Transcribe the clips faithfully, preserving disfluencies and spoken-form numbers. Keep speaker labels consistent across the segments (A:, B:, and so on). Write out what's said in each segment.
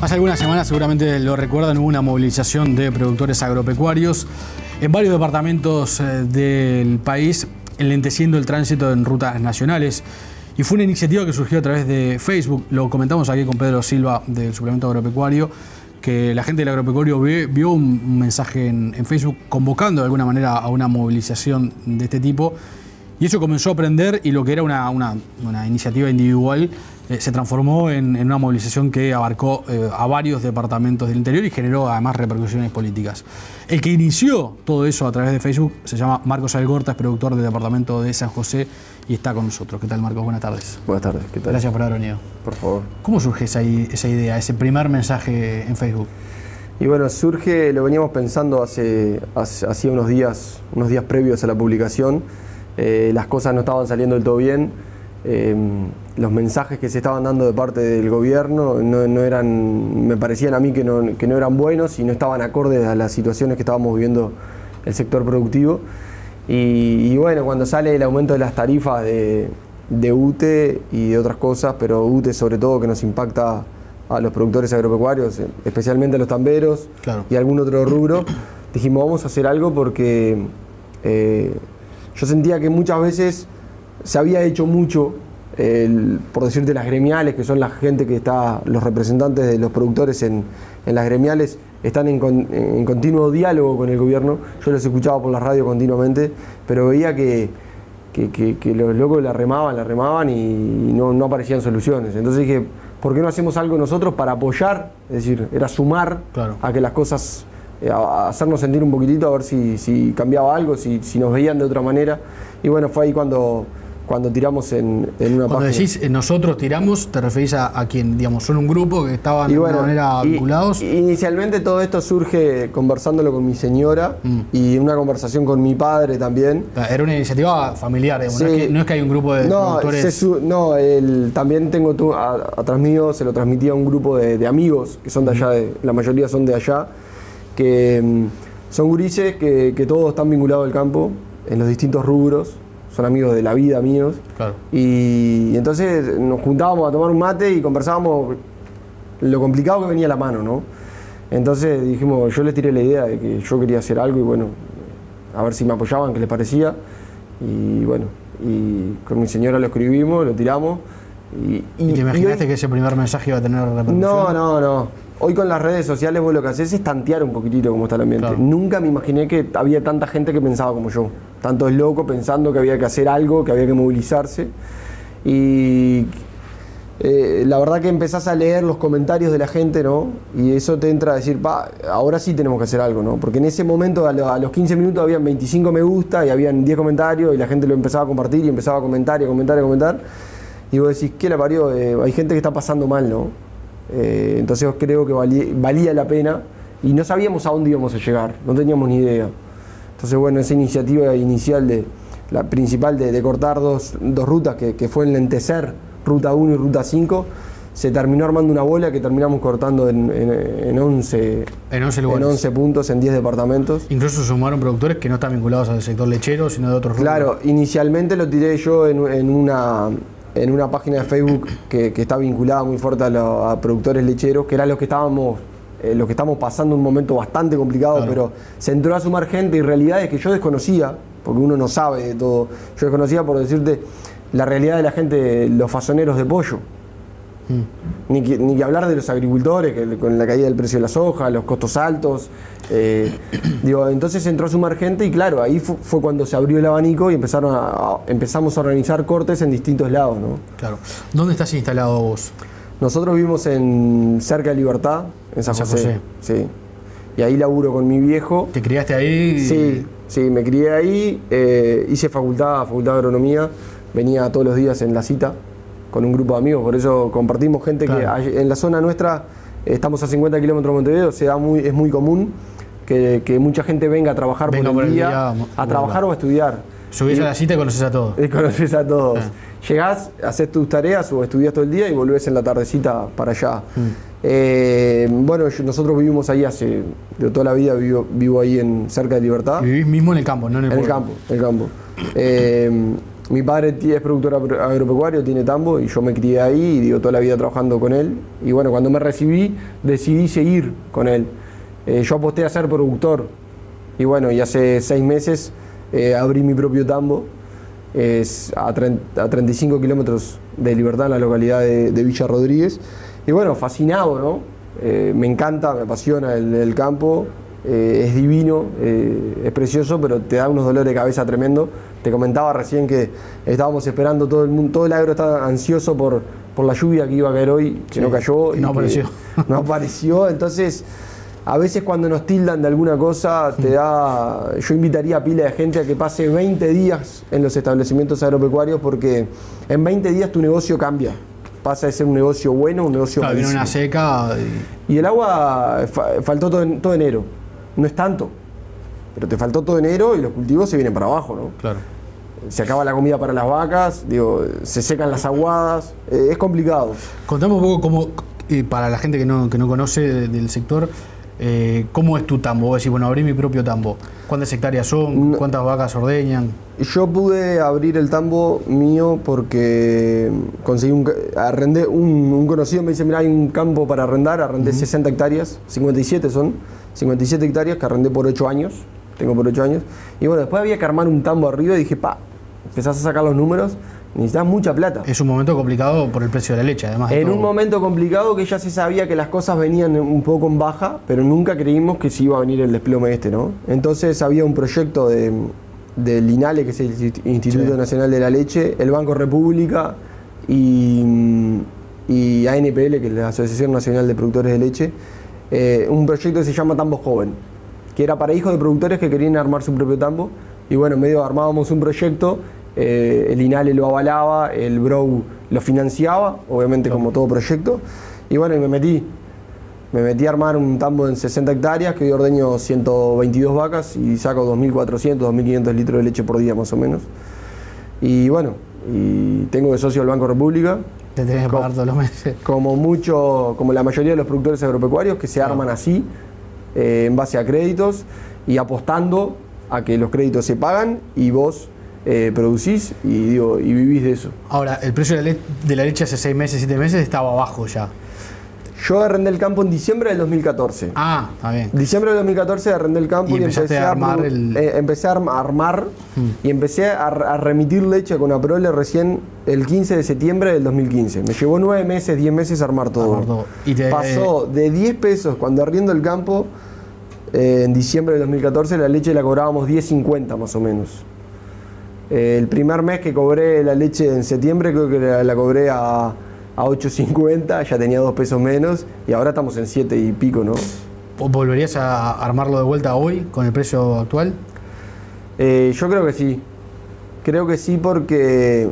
A: Hace algunas semanas, seguramente lo recuerdan, hubo una movilización de productores agropecuarios en varios departamentos del país, enlenteciendo el tránsito en rutas nacionales. Y fue una iniciativa que surgió a través de Facebook. Lo comentamos aquí con Pedro Silva del Suplemento Agropecuario, que la gente del agropecuario vio un mensaje en, en Facebook convocando de alguna manera a una movilización de este tipo. Y eso comenzó a aprender, y lo que era una, una, una iniciativa individual eh, se transformó en, en una movilización que abarcó eh, a varios departamentos del interior y generó además repercusiones políticas. El que inició todo eso a través de Facebook se llama Marcos Algorta, es productor del departamento de San José y está con nosotros. ¿Qué tal, Marcos? Buenas tardes.
B: Buenas tardes, ¿qué tal?
A: Gracias por haber venido.
B: Por favor.
A: ¿Cómo surge esa, esa idea, ese primer mensaje en Facebook?
B: Y bueno, surge, lo veníamos pensando hace, hace hacía unos días, unos días previos a la publicación. Eh, las cosas no estaban saliendo del todo bien, eh, los mensajes que se estaban dando de parte del gobierno no, no eran, me parecían a mí que no, que no eran buenos y no estaban acordes a las situaciones que estábamos viviendo el sector productivo. Y, y bueno, cuando sale el aumento de las tarifas de, de U T E y de otras cosas, pero U T E sobre todo, que nos impacta a los productores agropecuarios, especialmente a los tamberos, claro, y algún otro rubro, dijimos vamos a hacer algo porque eh, yo sentía que muchas veces se había hecho mucho, el, por decirte, las gremiales, que son la gente que está, los representantes de los productores en, en las gremiales, están en, con, en continuo diálogo con el gobierno. Yo los escuchaba por la radio continuamente, pero veía que, que, que, que los locos la remaban, la remaban y, y no, no aparecían soluciones. Entonces dije, ¿por qué no hacemos algo nosotros para apoyar? Es decir, era sumar, claro, a que las cosas, a hacernos sentir un poquitito, a ver si, si cambiaba algo, si, si nos veían de otra manera. Y bueno, fue ahí cuando, cuando tiramos en, en una
A: Cuando
B: página.
A: decís eh, nosotros tiramos, ¿te referís a, a quién? Digamos, ¿son un grupo que estaban
B: y
A: de
B: bueno,
A: alguna manera
B: y,
A: vinculados?
B: Inicialmente todo esto surge conversándolo con mi señora, mm. y una conversación con mi padre también.
A: Era una iniciativa familiar, digamos, sí. no, es que, no es que hay un grupo de
B: no,
A: productores...
B: Se, no, el, también tengo tú, a, atrás mío, se lo transmití a un grupo de, de amigos, que son de allá, de, la mayoría son de allá, que mm, son gurises que, que todos están vinculados al campo, en los distintos rubros, son amigos de la vida míos, claro. y, y entonces nos juntábamos a tomar un mate y conversábamos lo complicado que venía a la mano, ¿no? Entonces dijimos, yo les tiré la idea de que yo quería hacer algo y bueno, a ver si me apoyaban, qué les parecía, y bueno, y con mi señora lo escribimos, lo tiramos. ¿Y, y,
A: ¿Y te imaginaste
B: y hoy,
A: que ese primer mensaje iba a tener repercusión?
B: No, no, no. Hoy con las redes sociales vos lo que haces es tantear un poquitito cómo está el ambiente. Claro. Nunca me imaginé que había tanta gente que pensaba como yo. Tantos locos pensando que había que hacer algo, que había que movilizarse. Y eh, la verdad que empezás a leer los comentarios de la gente, ¿no? Y eso te entra a decir, pa, ahora sí tenemos que hacer algo, ¿no? Porque en ese momento, a, lo, a los quince minutos, habían veinticinco me gusta y habían diez comentarios y la gente lo empezaba a compartir y empezaba a comentar y a comentar y a comentar. Y vos decís, ¿qué la parió? Eh, hay gente que está pasando mal, ¿no? Eh, entonces creo que valía, valía la pena y no sabíamos a dónde íbamos a llegar, no teníamos ni idea. Entonces bueno, esa iniciativa inicial, de la principal de, de cortar dos, dos rutas, que, que fue enlentecer ruta uno y ruta cinco, se terminó armando una bola que terminamos cortando en, en, en, once,
A: en, once lugares.
B: en once puntos, en diez departamentos.
A: Incluso sumaron productores que no están vinculados al sector lechero, sino de otros rubros.
B: Claro, inicialmente lo tiré yo en, en una... en una página de Facebook que, que está vinculada muy fuerte a, lo, a productores lecheros, que era lo que estábamos, eh, lo que estamos pasando un momento bastante complicado, claro, pero se entró a sumar gente y realidades que yo desconocía, porque uno no sabe de todo. Yo desconocía, por decirte, la realidad de la gente, los fasoneros de pollo. Mm. Ni, que, ni que hablar de los agricultores, que con la caída del precio de la soja, los costos altos. Eh, digo, entonces entró a sumar gente y claro, ahí fue, fue cuando se abrió el abanico y empezaron a, a, empezamos a organizar cortes en distintos lados, ¿no?
A: Claro. ¿Dónde estás instalado vos?
B: Nosotros vivimos en cerca de Libertad, en San, San José. José. Sí. Y ahí laburo con mi viejo.
A: ¿Te criaste ahí?
B: Sí, sí, me crié ahí, eh, hice facultad, facultad de agronomía, venía todos los días en la cita con un grupo de amigos, por eso compartimos gente, claro, que en la zona nuestra, estamos a cincuenta kilómetros de Montevideo, se da muy, es muy común que, que mucha gente venga a trabajar venga por el, por el día, día, a trabajar o a estudiar.
A: Subís y, a la cita y conoces a todos.
B: Y conoces a todos. Ah. Llegás, haces tus tareas o estudias todo el día y volvés en la tardecita para allá. Mm. Eh, bueno, yo, nosotros vivimos ahí hace, de toda la vida vivo, vivo ahí en cerca de Libertad.
A: ¿Vivís mismo en el campo, no en el
B: En
A: pueblo?
B: el campo, en el campo. Eh, mi padre es productor agropecuario, tiene tambo, y yo me crié ahí y digo toda la vida trabajando con él. Y bueno, cuando me recibí, decidí seguir con él. Eh, yo aposté a ser productor. Y bueno, y hace seis meses eh, abrí mi propio tambo. Es a, a treinta y cinco kilómetros de Libertad, en la localidad de, de Villa Rodríguez. Y bueno, fascinado, ¿no? Eh, me encanta, me apasiona el, el campo. Eh, es divino, eh, es precioso, pero te da unos dolores de cabeza tremendo. Te comentaba recién que estábamos esperando, todo el mundo, todo el agro estaba ansioso por, por la lluvia que iba a caer hoy, que sí, no cayó.
A: Y no apareció.
B: No apareció, entonces a veces cuando nos tildan de alguna cosa, te da, yo invitaría a pila de gente a que pase veinte días en los establecimientos agropecuarios, porque en veinte días tu negocio cambia. Pasa de ser un negocio bueno a un negocio
A: claro,
B: malísimo.
A: Viene una seca. Y...
B: y el agua fa faltó todo, todo enero. No es tanto, pero te faltó todo enero y los cultivos se vienen para abajo, ¿no?
A: Claro.
B: Se acaba la comida para las vacas, digo, se secan las aguadas, eh, es complicado.
A: Contame un poco cómo, eh, para la gente que no, que no conoce del sector, eh, ¿cómo es tu tambo? Vos decís, bueno, abrí mi propio tambo. ¿Cuántas hectáreas son? No, ¿cuántas vacas ordeñan?
B: Yo pude abrir el tambo mío porque conseguí un, arrendé un, un conocido, me dice, mira, hay un campo para arrendar, arrendé uh-huh. sesenta hectáreas, cincuenta y siete son, cincuenta y siete hectáreas que arrendé por ocho años, tengo por ocho años. Y bueno, después había que armar un tambo arriba y dije, pa, empezás a sacar los números, necesitas mucha plata.
A: Es un momento complicado por el precio de la leche, además.
B: En un momento complicado que ya se sabía que las cosas venían un poco en baja, pero nunca creímos que se iba a venir el desplome este, ¿no? Entonces había un proyecto de, del INALE, que es el Instituto sí. Nacional de la Leche, el Banco República y, y A N P L, que es la Asociación Nacional de Productores de Leche, eh, un proyecto que se llama Tambo Joven, que era para hijos de productores que querían armar su propio tambo. Y bueno, medio armábamos un proyecto, eh, el INALE lo avalaba, el B R O U lo financiaba, obviamente como todo proyecto. Y bueno, y me metí, me metí a armar un tambo en sesenta hectáreas, que hoy ordeño ciento veintidós vacas y saco dos mil cuatrocientos, dos mil quinientos litros de leche por día más o menos. Y bueno, y tengo de socio al Banco República.
A: Te tenés que pagar todos los meses.
B: Como mucho, como la mayoría de los productores agropecuarios que se arman así, eh, en base a créditos y apostando a que los créditos se pagan y vos eh, producís y, digo, y vivís de eso.
A: Ahora, el precio de la, le de la leche hace seis meses, siete meses estaba abajo ya.
B: Yo arrendé el campo en diciembre del dos mil catorce.
A: Ah, está bien.
B: Diciembre del dos mil catorce arrendé el campo y,
A: y
B: empecé
A: a armar el...
B: eh, empecé a armar hmm. y empecé a, a remitir leche con Aprole recién el quince de septiembre del dos mil quince. Me llevó nueve meses, diez meses armar todo. Armar todo. Y te, Pasó eh... de diez pesos cuando arriendo el campo eh, en diciembre del dos mil catorce, la leche la cobrábamos diez cincuenta más o menos. Eh, el primer mes que cobré la leche en septiembre creo que la, la cobré a... a ocho cincuenta, ya tenía dos pesos menos y ahora estamos en siete y pico, ¿no?
A: ¿Volverías a armarlo de vuelta hoy con el precio actual?
B: Eh, yo creo que sí. Creo que sí porque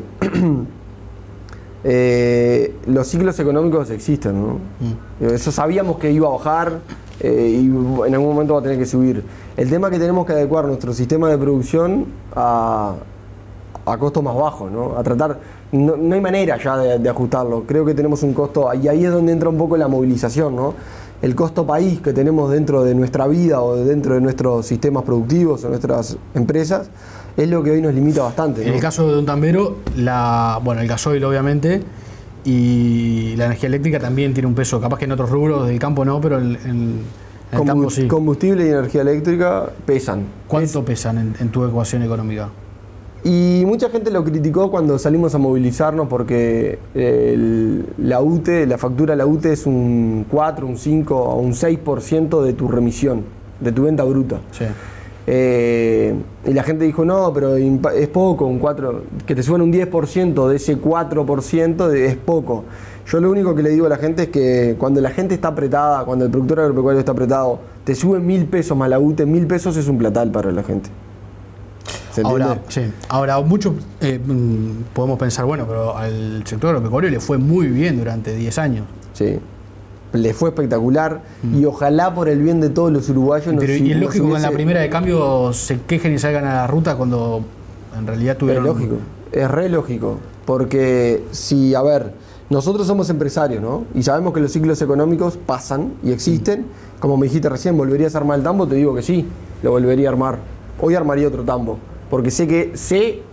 B: eh, los ciclos económicos existen, ¿no? Mm. Eso sabíamos que iba a bajar eh, y en algún momento va a tener que subir. El tema es que tenemos que adecuar nuestro sistema de producción a, a costos más bajos, ¿no? A tratar... No, no hay manera ya de, de ajustarlo. Creo que tenemos un costo, y ahí es donde entra un poco la movilización, ¿no? El costo país que tenemos dentro de nuestra vida o dentro de nuestros sistemas productivos o nuestras empresas es lo que hoy nos limita bastante, ¿no?
A: En el caso de un tambero, la, bueno, el gasoil obviamente y la energía eléctrica también tiene un peso, capaz que en otros rubros del campo no, pero en, en el campo sí.
B: Combustible y energía eléctrica pesan.
A: ¿Cuánto es, pesan en, en tu ecuación económica?
B: Y mucha gente lo criticó cuando salimos a movilizarnos porque el, la U T E, la factura de la U T E es un cuatro, un cinco o un seis por ciento de tu remisión, de tu venta bruta.
A: Sí.
B: Eh, y la gente dijo, no, pero es poco, un cuatro, que te suban un diez por ciento de ese cuatro por ciento de, es poco. Yo lo único que le digo a la gente es que cuando la gente está apretada, cuando el productor agropecuario está apretado, te suben mil pesos más la U T E, mil pesos es un platal para la gente.
A: Ahora, sí. Ahora, mucho eh, podemos pensar, bueno, pero al sector agropecuario le fue muy bien durante diez años.
B: Sí, le fue espectacular mm. y ojalá por el bien de todos los uruguayos
A: pero,
B: nos,
A: y es lógico
B: hubiese...
A: que en la primera de cambio se quejen y salgan a la ruta cuando en realidad tuvieron...
B: Es lógico, es re lógico, porque si, a ver, nosotros somos empresarios, ¿no? Y sabemos que los ciclos económicos pasan y existen. Mm. Como me dijiste recién, ¿volverías a armar el tambo? Te digo que sí, lo volvería a armar. Hoy armaría otro tambo. Porque sé que sé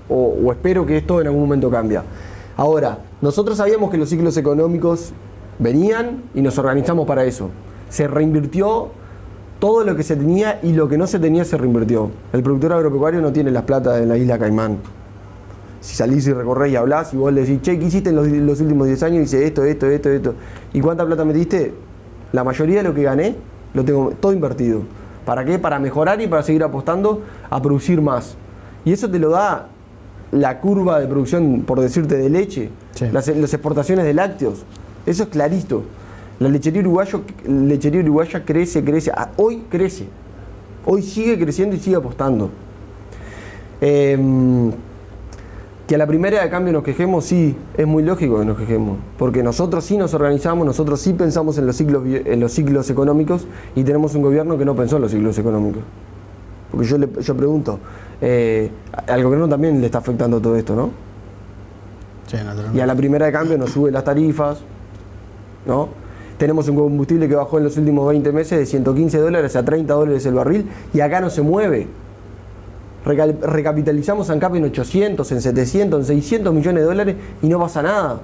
B: o, o espero que esto en algún momento cambie. Ahora, nosotros sabíamos que los ciclos económicos venían y nos organizamos para eso. Se reinvirtió todo lo que se tenía y lo que no se tenía se reinvirtió. El productor agropecuario no tiene las plata de la isla Caimán. Si salís y recorrés y hablás y vos le decís, che, ¿qué hiciste en los, los últimos diez años? Y dice esto, esto, esto, esto. ¿Y cuánta plata metiste? La mayoría de lo que gané lo tengo todo invertido. ¿Para qué? Para mejorar y para seguir apostando a producir más. Y eso te lo da la curva de producción, por decirte, de leche, sí. las, las exportaciones de lácteos. Eso es clarito. La lechería, uruguayo, lechería uruguaya crece, crece. Hoy crece. Hoy sigue creciendo y sigue apostando. Eh, que a la primera de cambio nos quejemos, sí, es muy lógico que nos quejemos. Porque nosotros sí nos organizamos, nosotros sí pensamos en los ciclos, en los ciclos económicos y tenemos un gobierno que no pensó en los ciclos económicos. Porque yo, le, yo pregunto, eh, al gobierno también le está afectando todo esto, ¿no?
A: Sí, naturalmente.
B: Y a la primera de cambio nos sube las tarifas, ¿no? Tenemos un combustible que bajó en los últimos veinte meses de ciento quince dólares a treinta dólares el barril y acá no se mueve. Recal, recapitalizamos ANCAP en ochocientos, en setecientos, en seiscientos millones de dólares y no pasa nada.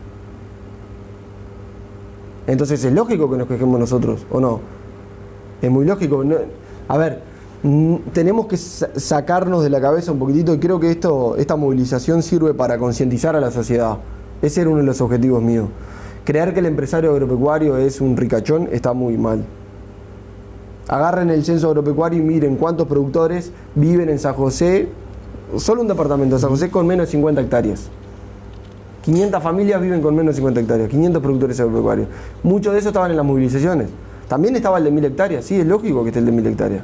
B: Entonces es lógico que nos quejemos nosotros, ¿o no? Es muy lógico. No, a ver, tenemos que sacarnos de la cabeza un poquitito y creo que esto, esta movilización sirve para concientizar a la sociedad. Ese era uno de los objetivos míos. Creer que el empresario agropecuario es un ricachón está muy mal. Agarren el censo agropecuario y miren cuántos productores viven en San José, solo un departamento de San José con menos de cincuenta hectáreas. quinientas familias viven con menos de cincuenta hectáreas, quinientos productores agropecuarios. Muchos de esos estaban en las movilizaciones. También estaba el de mil hectáreas, sí, es lógico que esté el de mil hectáreas.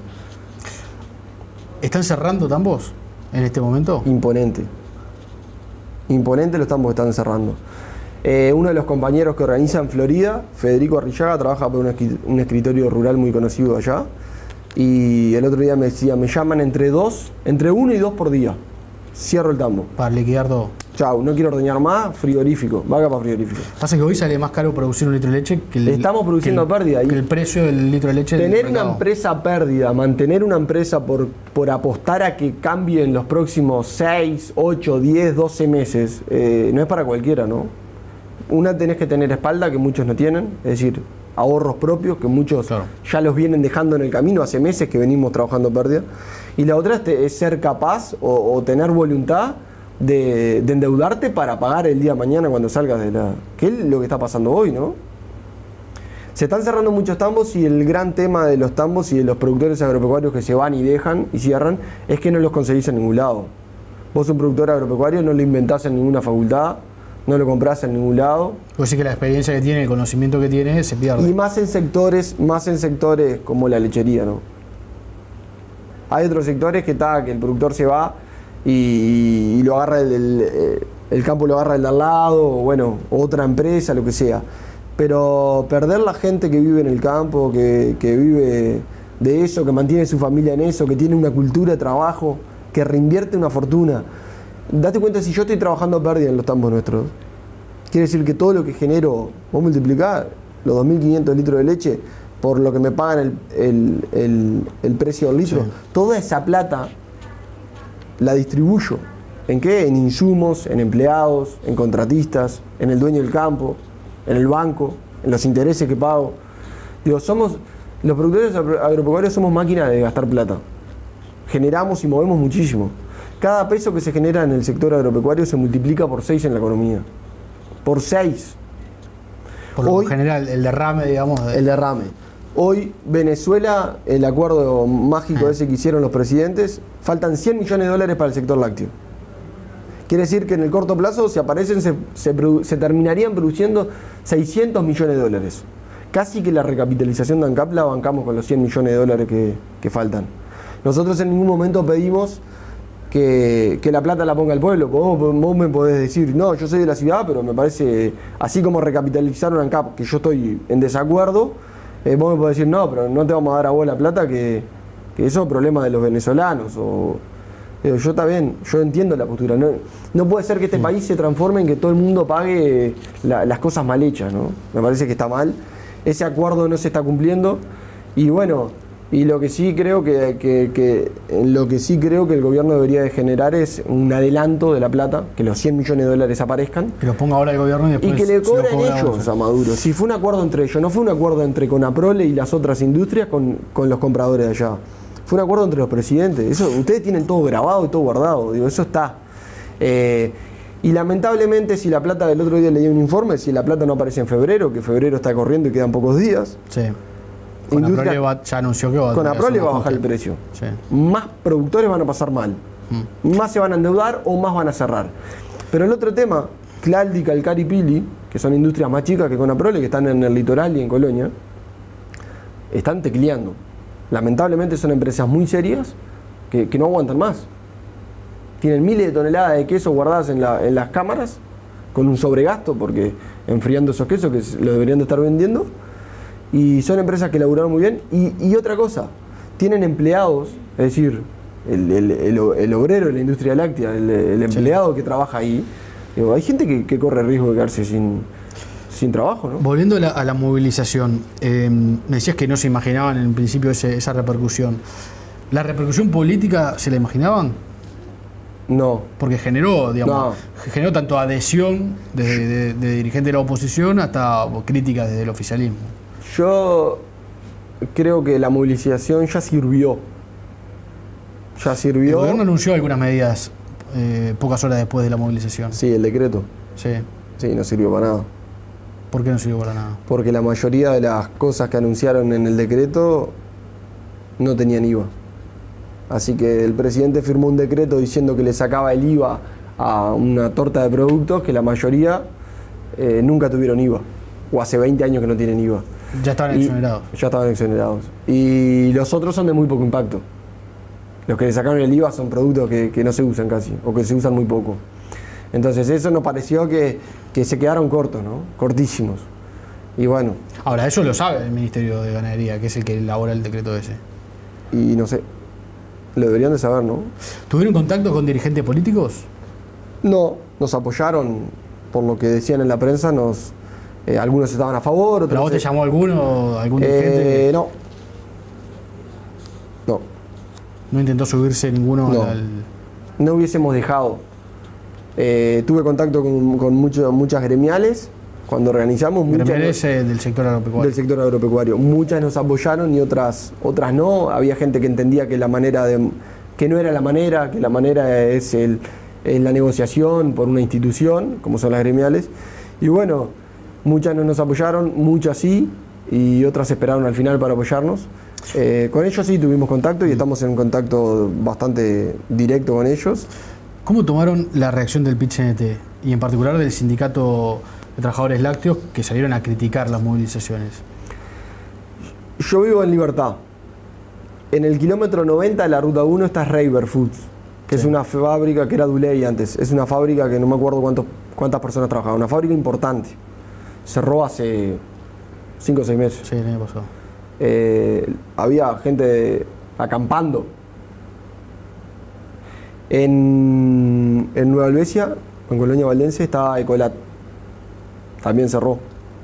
A: ¿Están cerrando tambos en este momento?
B: Imponente. Imponente los tambos están cerrando. Eh, uno de los compañeros que organiza en Florida, Federico Arrillaga, trabaja por un escritorio rural muy conocido allá. Y el otro día me decía, me llaman entre dos, entre uno y dos por día. Cierro el tambo.
A: Para liquidar todo.
B: Chau, no quiero ordeñar más, frigorífico, vaca para frigorífico.
A: Pasa que hoy sale más caro producir un litro de leche que el,
B: Estamos produciendo
A: que el,
B: pérdida.
A: Que el precio del litro de leche.
B: Tener una empresa pérdida, mantener una empresa por, por apostar a que cambie en los próximos seis, ocho, diez, doce meses, eh, no es para cualquiera, ¿no? Una, tenés que tener espalda, que muchos no tienen, es decir, ahorros propios, que muchos claro. ya los vienen dejando en el camino, hace meses que venimos trabajando pérdida. Y la otra es, te, es ser capaz o, o tener voluntad de, de endeudarte para pagar el día de mañana cuando salgas de la... que es lo que está pasando hoy, ¿no? Se están cerrando muchos tambos y el gran tema de los tambos y de los productores agropecuarios que se van y dejan y cierran es que no los conseguís en ningún lado. Vos un productor agropecuario no lo inventás en ninguna facultad, no lo compras en ningún lado.
A: Pues sí que la experiencia que tiene, el conocimiento que tiene, se pierde.
B: Y más en sectores, más en sectores como la lechería, ¿no? Hay otros sectores que está, que el productor se va y, y lo agarra el, el, el campo lo agarra el de al lado, o bueno, otra empresa, lo que sea. Pero perder la gente que vive en el campo, que, que vive de eso, que mantiene su familia en eso, que tiene una cultura de trabajo, que reinvierte una fortuna. Date cuenta, si yo estoy trabajando a pérdida en los tambos nuestros, quiere decir que todo lo que genero, vos multiplicás los dos mil quinientos litros de leche por lo que me pagan el, el, el, el precio del litro, sí. Toda esa plata la distribuyo. ¿En qué? En insumos, en empleados, en contratistas, en el dueño del campo, en el banco, en los intereses que pago. Digo, somos, los productores agropecuarios somos máquinas de gastar plata. Generamos y movemos muchísimo. Cada peso que se genera en el sector agropecuario se multiplica por seis en la economía. Por seis.
A: Por lo Hoy, general, el derrame, digamos. De...
B: El derrame. Hoy, Venezuela, el acuerdo mágico ese que hicieron los presidentes, faltan cien millones de dólares para el sector lácteo. Quiere decir que en el corto plazo, si aparecen, se, se, se terminarían produciendo seiscientos millones de dólares. Casi que la recapitalización de ANCAP la bancamos con los cien millones de dólares que, que faltan. Nosotros en ningún momento pedimos que, que la plata la ponga el pueblo. Vos, vos me podés decir, no, yo soy de la ciudad, pero me parece, así como recapitalizaron ANCAP, que yo estoy en desacuerdo, eh, vos me podés decir, no, pero no te vamos a dar a vos la plata, que, que eso es problema de los venezolanos. O, eh, yo también, yo entiendo la postura. No, no puede ser que este país se transforme en que todo el mundo pague la, las cosas mal hechas, ¿no? Me parece que está mal. Ese acuerdo no se está cumpliendo. Y bueno, Y lo que sí creo que, que, que lo que sí creo que el gobierno debería de generar es un adelanto de la plata, que los cien millones de dólares aparezcan.
A: Que los ponga ahora el gobierno y después.
B: Y que le cobren
A: cobra
B: ellos a Maduro. Si fue un acuerdo entre ellos, no fue un acuerdo entre Conaprole y las otras industrias con, con los compradores de allá. Fue un acuerdo entre los presidentes. Eso, ustedes tienen todo grabado y todo guardado. Digo, eso está. Eh, y lamentablemente, si la plata, del otro día leí un informe, si la plata no aparece en febrero, que febrero está corriendo y quedan pocos días.
A: Sí. Conaprole va, ya anunció que va a
B: Conaprole va a bajar el precio.
A: Sí.
B: Más productores van a pasar mal. Mm. Más se van a endeudar o más van a cerrar. Pero el otro tema, Claldi, Calcari y Pili, que son industrias más chicas que Conaprole, que están en el litoral y en Colonia, están tecleando. Lamentablemente son empresas muy serias que, que no aguantan más. Tienen miles de toneladas de queso guardadas en, la, en las cámaras con un sobregasto, porque enfriando esos quesos que lo deberían de estar vendiendo. Y son empresas que laburaron muy bien. Y, y otra cosa, tienen empleados, es decir, el, el, el, el obrero de la industria láctea, el, el empleado sí. que trabaja ahí. Digo, hay gente que, que corre riesgo de quedarse sin, sin trabajo, ¿no?
A: Volviendo a la, a la movilización, eh, me decías que no se imaginaban en principio ese, esa repercusión. ¿La repercusión política se la imaginaban?
B: No.
A: Porque generó, digamos,
B: no.
A: generó tanto adhesión de, de, de dirigentes de la oposición hasta críticas desde el oficialismo.
B: Yo creo que la movilización ya sirvió. Ya sirvió.
A: El gobierno anunció algunas medidas eh, pocas horas después de la movilización.
B: Sí, el decreto.
A: Sí.
B: Sí, no sirvió para nada.
A: ¿Por qué no sirvió para nada?
B: Porque la mayoría de las cosas que anunciaron en el decreto no tenían I V A. Así que el presidente firmó un decreto diciendo que le sacaba el I V A a una torta de productos que la mayoría eh, nunca tuvieron I V A. O hace veinte años que no tienen I V A.
A: Ya estaban
B: y
A: exonerados.
B: Ya estaban exonerados. Y los otros son de muy poco impacto. Los que le sacaron el I V A son productos que, que no se usan casi, o que se usan muy poco. Entonces eso nos pareció que, que se quedaron cortos, ¿no? Cortísimos. Y bueno.
A: Ahora, eso lo sabe el Ministerio de Ganadería, que es el que elabora el decreto ese.
B: Y no sé, lo deberían de saber, ¿no?
A: ¿Tuvieron contacto con dirigentes políticos?
B: No, nos apoyaron, por lo que decían en la prensa, nos... Eh, algunos estaban a favor, otros...
A: ¿Pero a vos te llamó alguno, algún dirigente?
B: Eh, no. No.
A: ¿No intentó subirse ninguno
B: no.
A: al...?
B: No hubiésemos dejado. Eh, tuve contacto con, con mucho, muchas gremiales cuando organizamos.
A: Gremiales muchas, del sector agropecuario.
B: Del sector agropecuario. Muchas nos apoyaron y otras, otras no. Había gente que entendía que la manera de... que no era la manera, que la manera es, el, es la negociación por una institución, como son las gremiales. Y bueno... Muchas no nos apoyaron, muchas sí, y otras esperaron al final para apoyarnos. Eh, con ellos sí tuvimos contacto y estamos en un contacto bastante directo con ellos.
A: ¿Cómo tomaron la reacción del P I T C N T y en particular del Sindicato de Trabajadores Lácteos que salieron a criticar las movilizaciones?
B: Yo vivo en Libertad. En el kilómetro noventa de la ruta uno está Reiber Foods, que sí. es una fábrica que era Duley antes. Es una fábrica que no me acuerdo cuántos, cuántas personas trabajaban, una fábrica importante. Cerró hace cinco o seis meses.
A: Sí, el año pasado.
B: Eh, había gente acampando. En, en Nueva Albesia, en Colonia Valdense, estaba Ecolat. También cerró.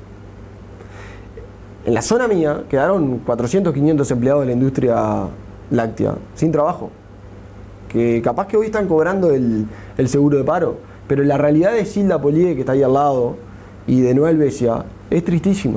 B: En la zona mía quedaron cuatrocientos, quinientos empleados de la industria láctea sin trabajo. Que capaz que hoy están cobrando el, el seguro de paro. Pero la realidad de Silda Polié, que está ahí al lado, y de Nueva Albesia, es tristísima.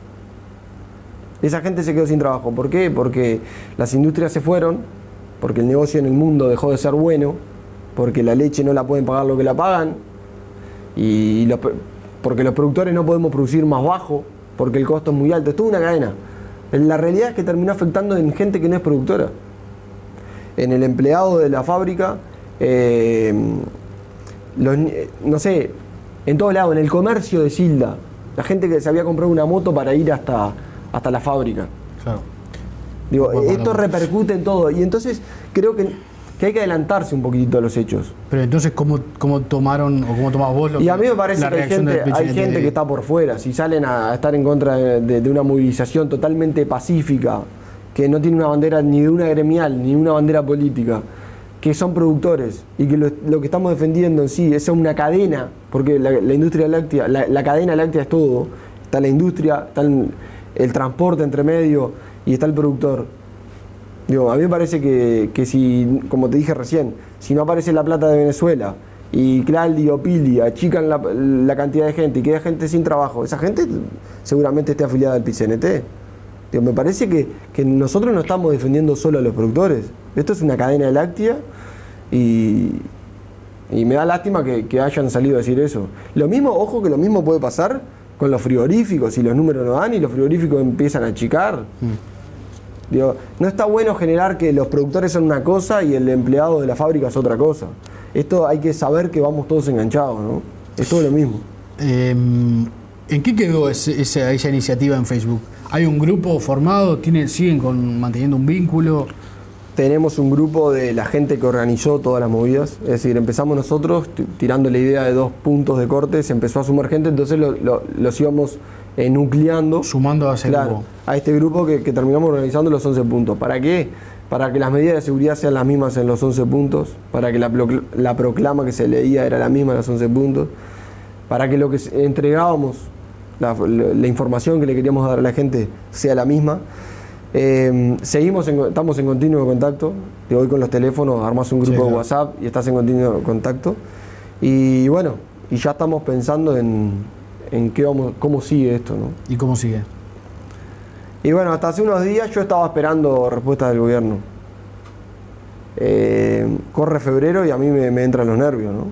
B: Esa gente se quedó sin trabajo. ¿Por qué? Porque las industrias se fueron, porque el negocio en el mundo dejó de ser bueno, porque la leche no la pueden pagar lo que la pagan, y los, porque los productores no podemos producir más bajo, porque el costo es muy alto. Es toda una cadena. La realidad es que terminó afectando en gente que no es productora. En el empleado de la fábrica, eh, los, no sé, en todos lados, en el comercio de Silda, la gente que se había comprado una moto para ir hasta, hasta la fábrica. Claro. Digo, no esto repercute en todo. Y entonces creo que, que hay que adelantarse un poquitito a los hechos.
A: Pero entonces, ¿cómo, cómo tomaron o cómo tomás vos lo
B: Y a mí me parece que hay gente, hay gente que está por fuera. Si salen a estar en contra de, de, de una movilización totalmente pacífica, que no tiene una bandera ni de una gremial, ni una bandera política, que son productores y que lo, lo que estamos defendiendo en sí es una cadena, porque la, la industria láctea, la, la cadena láctea es todo. Está la industria, está el, el transporte entre medio y está el productor. Digo, a mí me parece que, que si, como te dije recién, si no aparece la plata de Venezuela y Claldi o Pili achican la, la cantidad de gente y queda gente sin trabajo, esa gente seguramente esté afiliada al P C N T. Digo, me parece que, que nosotros no estamos defendiendo solo a los productores. Esto es una cadena láctea y, y me da lástima que, que hayan salido a decir eso. Lo mismo, ojo que lo mismo puede pasar con los frigoríficos, si los números no dan y los frigoríficos empiezan a achicar. Mm. Digo, no está bueno generar que los productores son una cosa y el empleado de la fábrica es otra cosa. Esto hay que saber que vamos todos enganchados, ¿no? Es todo lo mismo.
A: Eh, ¿En qué quedó ese, esa, esa iniciativa en Facebook? ¿Hay un grupo formado? ¿Tienen, siguen con, manteniendo un vínculo?
B: Tenemos un grupo de la gente que organizó todas las movidas. Es decir, empezamos nosotros tirando la idea de dos puntos de corte, se empezó a sumar gente, entonces lo, lo, los íbamos eh, nucleando.
A: Sumando a ese
B: claro,
A: grupo.
B: A este grupo que, que terminamos organizando los once puntos. ¿Para qué? Para que las medidas de seguridad sean las mismas en los once puntos, para que la, la proclama que se leía era la misma en los once puntos, para que lo que entregábamos, la, la, la información que le queríamos dar a la gente sea la misma. Eh, seguimos en, estamos en continuo contacto. De hoy con los teléfonos armas un grupo sí, claro. de WhatsApp y estás en continuo contacto. Y bueno, y ya estamos pensando en, en qué vamos, cómo sigue esto, ¿no?
A: ¿Y cómo sigue?
B: Y bueno, hasta hace unos días yo estaba esperando respuestas del gobierno. Eh, corre febrero y a mí me, me entran los nervios, ¿no?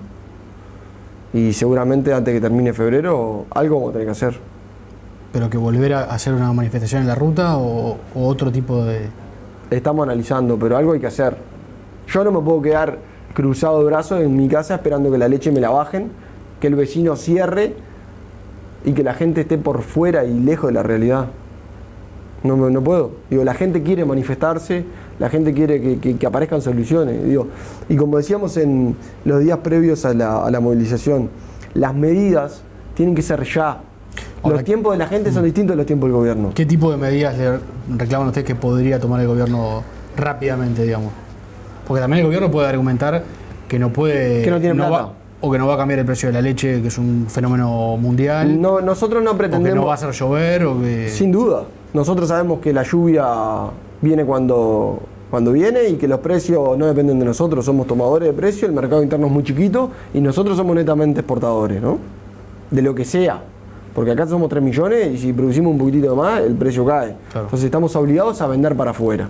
B: Y seguramente antes que termine febrero algo vamos a tener que hacer.
A: ¿Pero que volver a hacer una manifestación en la ruta o, o otro tipo de...?
B: Estamos analizando, pero algo hay que hacer. Yo no me puedo quedar cruzado de brazos en mi casa esperando que la leche me la bajen, que el vecino cierre y que la gente esté por fuera y lejos de la realidad. No, no puedo. Digo, la gente quiere manifestarse, la gente quiere que, que, que aparezcan soluciones. Digo, y como decíamos en los días previos a la, a la movilización, las medidas tienen que ser ya. Ahora, los tiempos de la gente son distintos de los tiempos del gobierno.
A: ¿Qué tipo de medidas le reclaman ustedes que podría tomar el gobierno rápidamente, digamos? Porque también el gobierno puede argumentar que no puede...
B: Que no tiene
A: no
B: plata.
A: Va, o que no va a cambiar el precio de la leche, que es un fenómeno mundial.
B: No, nosotros no pretendemos...
A: O que no va a hacer llover, o que...
B: Sin duda. Nosotros sabemos que la lluvia viene cuando, cuando viene y que los precios no dependen de nosotros. Somos tomadores de precios, el mercado interno es muy chiquito y nosotros somos netamente exportadores, ¿no? De lo que sea. Porque acá somos tres millones y si producimos un poquitito más, el precio cae. Claro. Entonces estamos obligados a vender para afuera.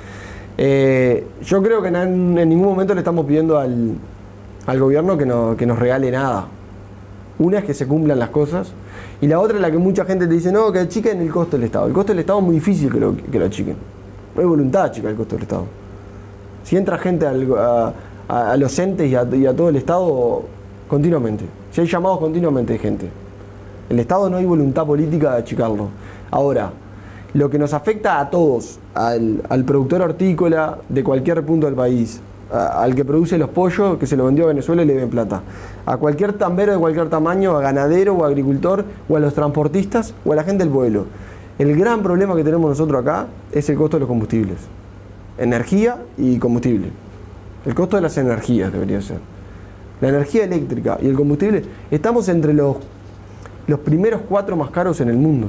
B: Eh, yo creo que en, en ningún momento le estamos pidiendo al, al gobierno que, no, que nos regale nada. Una es que se cumplan las cosas y la otra es la que mucha gente te dice, no, que achiquen el costo del Estado. El costo del Estado es muy difícil que lo, que lo achiquen. No hay voluntad de achicar el costo del Estado. Si entra gente al, a, a, a los entes y a, y a todo el Estado continuamente. Si hay llamados continuamente de gente. El Estado no hay voluntad política de achicarlo. Ahora, lo que nos afecta a todos, al, al productor hortícola de cualquier punto del país, a, al que produce los pollos, que se lo vendió a Venezuela y le deben plata, a cualquier tambero de cualquier tamaño, a ganadero o a agricultor, o a los transportistas, o a la gente del pueblo. El gran problema que tenemos nosotros acá es el costo de los combustibles. Energía y combustible. El costo de las energías debería ser. La energía eléctrica y el combustible, estamos entre los los primeros cuatro más caros en el mundo.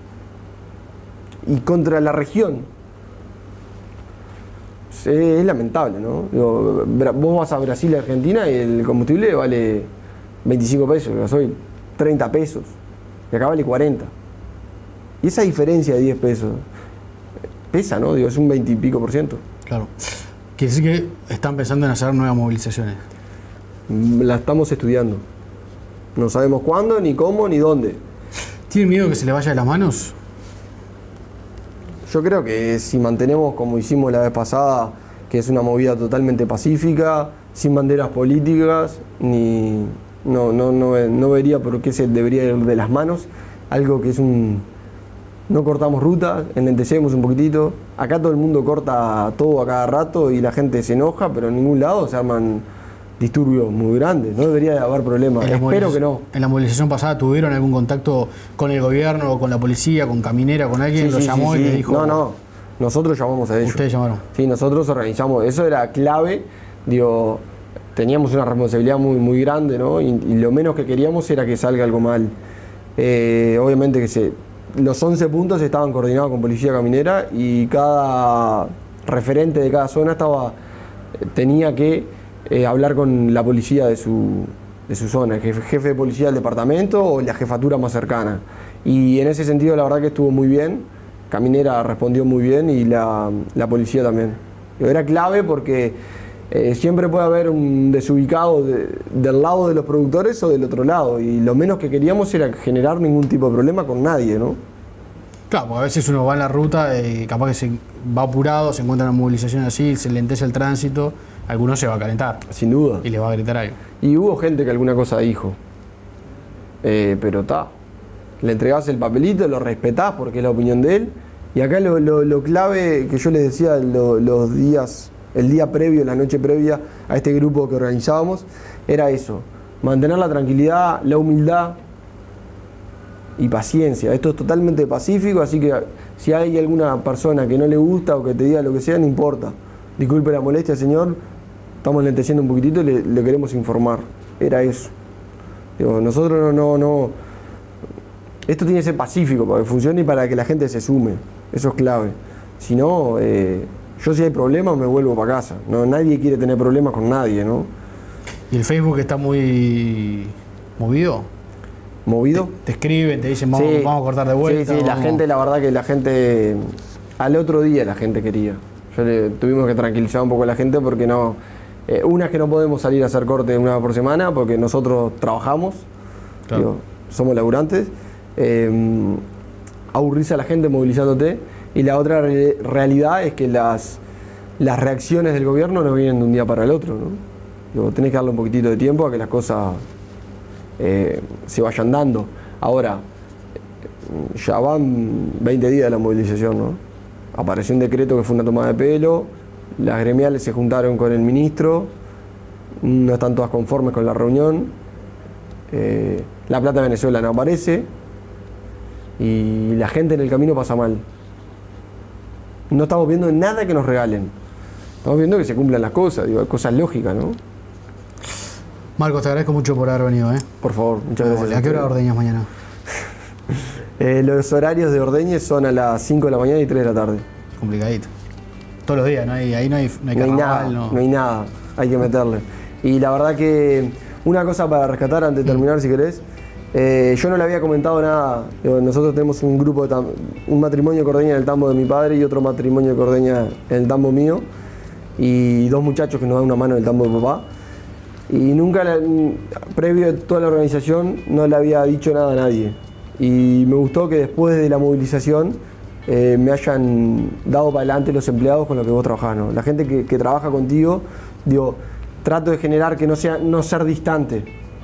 B: Y contra la región. Es lamentable, ¿no? Digo, vos vas a Brasil y Argentina y el combustible vale veinticinco pesos, el gasoil, treinta pesos. Y acá vale cuarenta. Y esa diferencia de diez pesos pesa, ¿no? Digo, es un veinte y pico por ciento.
A: Claro. Quiere decir que están pensando en hacer nuevas movilizaciones.
B: La estamos estudiando. No sabemos cuándo, ni cómo, ni dónde.
A: ¿Tienen miedo que se le vaya de las manos?
B: Yo creo que si mantenemos como hicimos la vez pasada, que es una movida totalmente pacífica, sin banderas políticas, ni no, no, no, no vería por qué se debería ir de las manos. Algo que es un... No cortamos ruta, enlentecemos un poquitito. Acá todo el mundo corta todo a cada rato y la gente se enoja, pero en ningún lado se arman disturbios muy grandes, no debería haber problemas, espero que no.
A: ¿En la movilización pasada tuvieron algún contacto con el gobierno, o con la policía, con Caminera, con alguien?
B: Sí,
A: ¿Lo
B: sí,
A: llamó
B: sí,
A: y
B: sí.
A: le dijo?
B: No, no, nosotros llamamos a ellos.
A: ¿Ustedes llamaron?
B: Sí, nosotros organizamos, eso era clave, digo, teníamos una responsabilidad muy, muy grande, ¿no? Y, y lo menos que queríamos era que salga algo mal. Eh, obviamente que se, los once puntos estaban coordinados con Policía Caminera y cada, referente de cada zona estaba, tenía que eh, hablar con la policía de su, de su zona, el jefe, jefe de policía del departamento o la jefatura más cercana. Y en ese sentido la verdad que estuvo muy bien, Caminera respondió muy bien y la, la policía también. Era clave porque eh, siempre puede haber un desubicado de, del lado de los productores o del otro lado, y lo menos que queríamos era generar ningún tipo de problema con nadie, ¿no?
A: Claro, porque a veces uno va en la ruta y capaz que se va apurado, se encuentra una movilización así, se lentece el tránsito, alguno se va a calentar.
B: Sin duda.
A: Y le va a gritar algo.
B: Y hubo gente que alguna cosa dijo, eh, pero está, le entregás el papelito, lo respetás porque es la opinión de él, y acá lo, lo, lo clave que yo les decía lo, los días, el día previo, la noche previa a este grupo que organizábamos, era eso, mantener la tranquilidad, la humildad y paciencia. Esto es totalmente pacífico, así que si hay alguna persona que no le gusta o que te diga lo que sea, no importa. Disculpe la molestia, señor, estamos lenteciendo un poquitito y le, le queremos informar. Era eso. Digo, nosotros no, no, no... Esto tiene que ser pacífico para que funcione y para que la gente se sume. Eso es clave. Si no, eh, yo si hay problemas me vuelvo para casa. No, nadie quiere tener problemas con nadie, ¿no?
A: ¿Y el Facebook está muy movido?
B: ¿Movido?
A: Te, te escriben, te dicen vamos,
B: sí,
A: vamos a cortar de vuelta.
B: Sí, sí, la
A: vamos.
B: gente, la verdad que la gente, al otro día la gente quería. Yo le, tuvimos que tranquilizar un poco a la gente porque no, eh, una es que no podemos salir a hacer corte una vez por semana porque nosotros trabajamos, claro. Digo, somos laburantes, eh, aburrís a la gente movilizándote, y la otra re realidad es que las, las reacciones del gobierno no vienen de un día para el otro, ¿no? Digo, tenés que darle un poquitito de tiempo a que las cosas Eh, se vayan dando. Ahora, ya van veinte días de la movilización, ¿no? Apareció un decreto que fue una tomada de pelo, las gremiales se juntaron con el ministro, no están todas conformes con la reunión, eh, la plata de Venezuela no aparece y la gente en el camino pasa mal. No estamos viendo nada que nos regalen, estamos viendo que se cumplan las cosas, digo, cosas lógicas, ¿no?
A: Marcos, te agradezco mucho por haber venido, ¿eh?
B: Por favor, muchas gracias.
A: ¿A qué hora ordeñas mañana?
B: eh, los horarios de ordeñe son a las cinco de la mañana y tres de la tarde.
A: Complicadito. Todos los días, ¿no? Hay, ahí no hay, no hay
B: no hay
A: carnaval,
B: nada,
A: no...
B: no hay nada, hay que meterle. Y la verdad que una cosa para rescatar antes de terminar, mm. si querés, eh, yo no le había comentado nada. Nosotros tenemos un grupo, de un matrimonio que ordeña en el tambo de mi padre y otro matrimonio que ordeña en el tambo mío, y dos muchachos que nos dan una mano en el tambo de papá. Y nunca, previo a toda la organización, no le había dicho nada a nadie. Y me gustó que después de la movilización eh, me hayan dado para adelante los empleados con los que vos trabajás, ¿no? La gente que, que trabaja contigo, digo, trato de generar que no sea, no ser distante.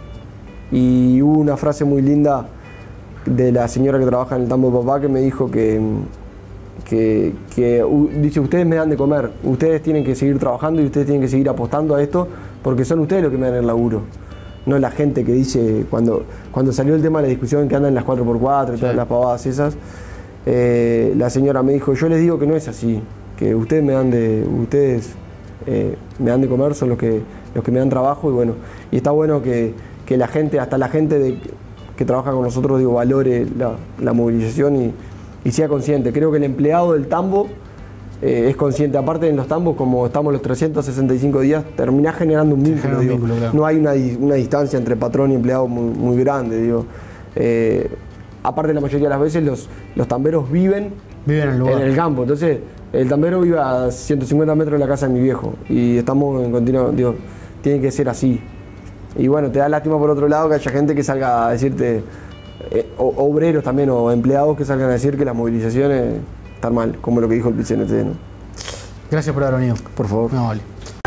B: Y hubo una frase muy linda de la señora que trabaja en el tambo de papá que me dijo que, que, que uh, dice, ustedes me dan de comer, ustedes tienen que seguir trabajando y ustedes tienen que seguir apostando a esto, porque son ustedes los que me dan el laburo, no la gente que dice, cuando, cuando salió el tema de la discusión que andan en las cuatro por cuatro y todas sí. las pavadas esas, eh, la señora me dijo, yo les digo que no es así, que ustedes me dan de, ustedes eh, me dan de comer, son los que, los que me dan trabajo, y bueno, y está bueno que, que la gente, hasta la gente de, que trabaja con nosotros, digo, valore la, la movilización y, y sea consciente. Creo que el empleado del tambo Eh, es consciente, aparte en los tambos, como estamos los trescientos sesenta y cinco días, terminás generando un vínculo,
A: un
B: digo.
A: vínculo claro.
B: No hay una, una distancia entre patrón y empleado muy, muy grande, digo. Eh, aparte la mayoría de las veces los, los tamberos viven,
A: viven en, el lugar.
B: en el campo, entonces el tambero vive a ciento cincuenta metros de la casa de mi viejo y estamos en continuo, digo, tiene que ser así. Y bueno, te da lástima por otro lado que haya gente que salga a decirte, eh, o, obreros también o empleados que salgan a decir que las movilizaciones están mal, como lo que dijo el P C N T, ¿no?
A: Gracias por haber venido.
B: Por favor.
A: No, vale.